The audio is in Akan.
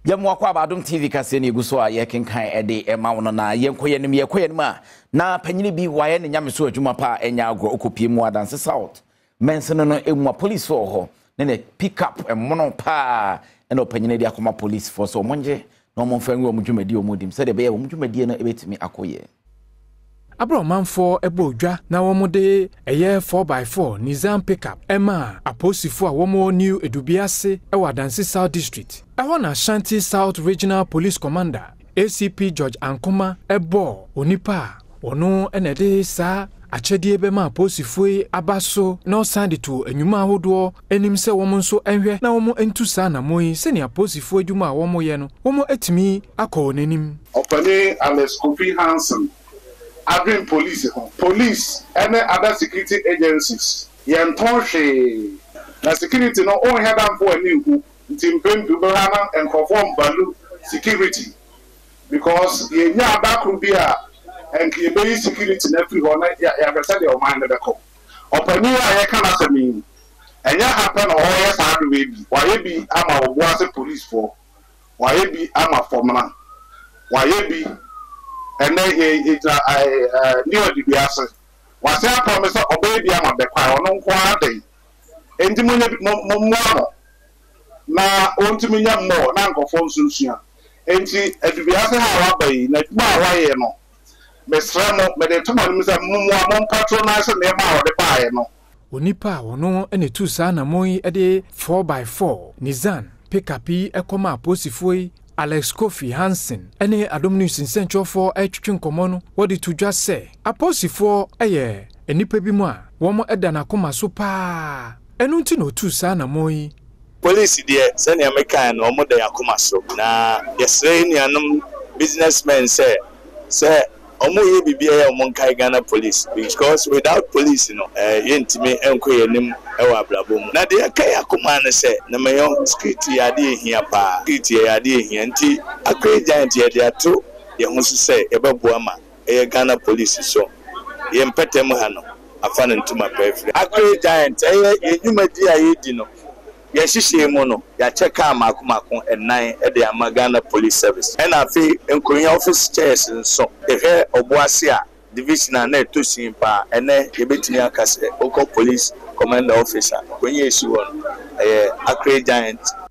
Yamwa kwa Adom TV kaseni guso a yekenkan ede ema wono na yenkoyenim yekoyenim a na panyini bi waye ne nyame so adwuma pa enya agro okopie mu adanse south mensen no emu police for ho ne pick up emono pa ena panyini dia akoma police for so monje no monfanwe omdwumadi omodim se de be ye omdwumadi no ebetimi akoye Abro manfo ebodwa na womode eye 4x4 Nizam pickup ema aposifo a womo new Edubiase ewa Dansi South District. Ewa na Shanti South Regional Police Commander ACP George Ankoma ebo onipa ono enede sa achedie bema aposifo abaso na osande to enwuma ahodo enim se womo nso enhwe na womo entusa na moyi se ne aposifo adwuma a womo ye no womo etimi akọ nenim. Opane Alex Kofi Hansen Adom police and other security agencies. Yantonche. The security no only had them for a new team and perform value security. Because you know back will be and you be security in everyone. You have said your mind at the call. Open new I can mean. And you happen all yes hard baby. Why be I'm a was police for? Why be I'm a foreman? Why be and then it's new Edubiase. Was I promise of baby am at the choir on quality. And the money now on to me more, Nanko Fonsuncia. And see Edubiase however, like my no. Miss Ramo, but the tomorrow is a more patronize and never the pie no. Onipa wono ene tu sa na moi ede 4x4 Nizam pickup ekoma posifoi Alex Kofi Hansen ene Adom News Central for etwetwe nkomo no wodi to dwa se aposifo eye enipa bi mu a womo eda na koma so pa enu nti no tu sa na moyi police de se ne American no mo da yakoma so na yesre nuanom businessmen say omo ye bibia ya omo nkai Ghana police because without police no yentime enkoyenim ewa ablabom na de kai akoma ne se na mayo security ya de ehia pa security ya de ehia nti akre giant ye de ato ye ho so se ebebo ama Ghana police so ye mpetem ha no afa ne ntuma pefre akre giant ye nyumadi aye di no ye hihye mu no ya check am akomako enan e de ama Ghana police service and afi enkonya office chairs nso ehwe oboase a division na etosin pa ene ye betini akase oko police commander officer konye esi won akre giant